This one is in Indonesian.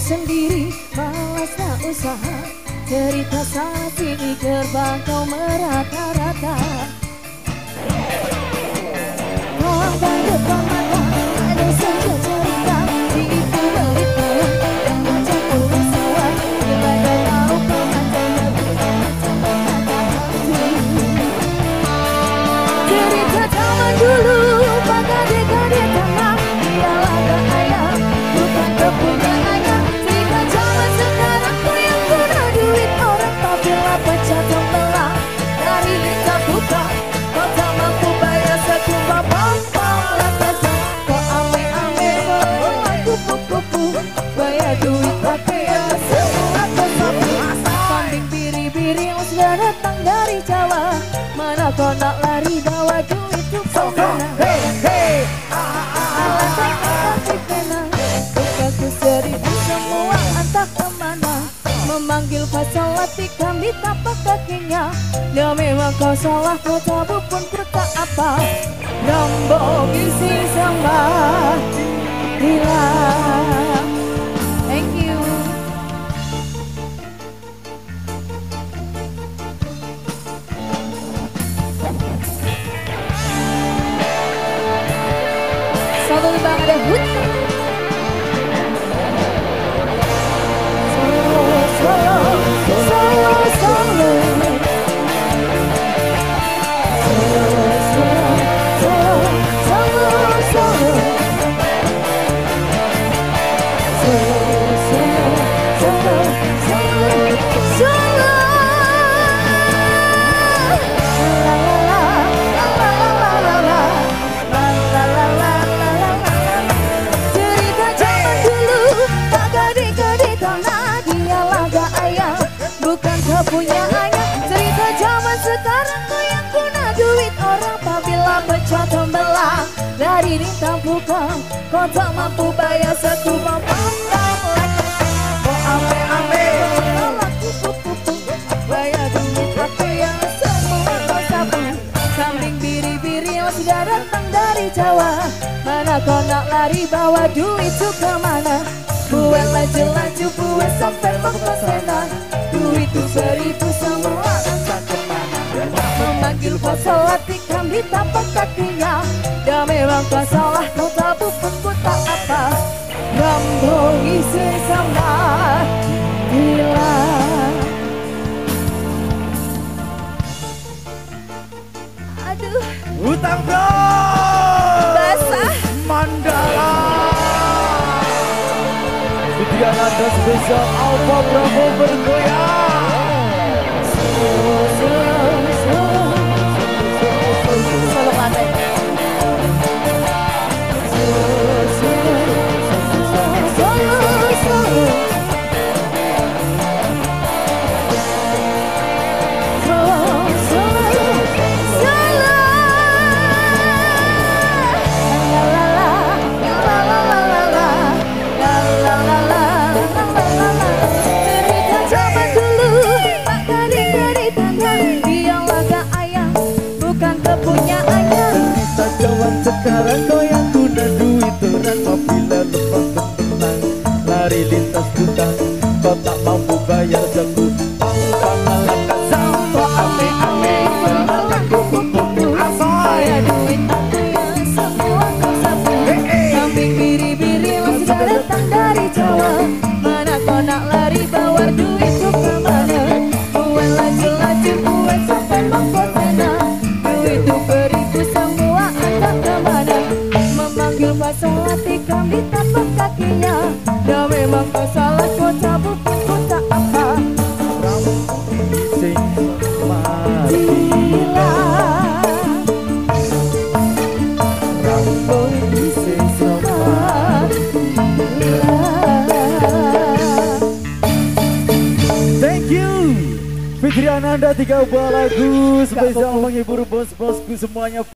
sendiri, malas tak usaha. Cerita sana sini gerbang kau merata-rata. Kau kan depan mata, ada saja cerita di balik kau yang mencampur masalah. Bila kau tahu kau macamnya bukan kata-kata hati. Cerita zaman dulu, pada dekade tanah, dialah tak ayah, bukan kepunyaannya. Cerita zaman sekarang ku yang guna duit orang, apabila pecah tembelah dari lincah buka. Kau tak mampu bayar sekumpul pompong lantasan kau ame-ame bawa kupu-kupu, bayar duit pakaian semua kau sapu. Kambing biri-biri yang sudah datang dari Jawa, mana kau nak lari bawa duit untuk kemana? Alasan kasih pena, bukaku seribu semua entah kemana. Memanggil pasal hati kami tapak kakinya. Ya memang kau salah, kau tabu pun ku tak apa. Nombor isi sama hilang. Thank you. Satu bang ada hut. Kepunyaannya cerita zaman sekarang kau yang guna duit orang, apabila pecah tembelah dari rintang buka. Kau tak mampu bayar satu pompong kau ame-ame tolak kupu-kupu, bayar duit pakaian semua kau sapu. Kambing biri-biri yang sudah datang dari Jawa, mana kau nak lari bawa duit itu kemana? Buat laju-laju buat sampai mengkosena, duit itu seribu semua entah kemana. Memanggil pasal hati kami tapak kakinya. Ya memang kau salah, kau tabu pun ku tak apa. Rambung isi sama hilang. Aduh, Utang bro basah Mandala Fitrian Anda spesial Alfa Bravo bergoyang. solo pandai. Sekarang kau yang guna duit orang, apabila lepas tenang lari lintas buta. Kau tak mampu bayar satu pompong alakan sama ame-ame tolak kupu-kupu. Bayar duit pakaian semua kau sapu. Kambing biri-biri yang sudah datang dari Jawa, mana kau nak lari bawa duit itu kemana? Buat laju-laju buat sampai mengkosena, duit itu beribu semua entah kemana. Memanggil pasal hati kami tapak kakinya. Ya memang kau salah, kau tabu pun ku tak apa. Sing mati rambut isi sama. Thank you Fitrian Anda, 3 buah lagu spesial menghibur bos-bosku semuanya.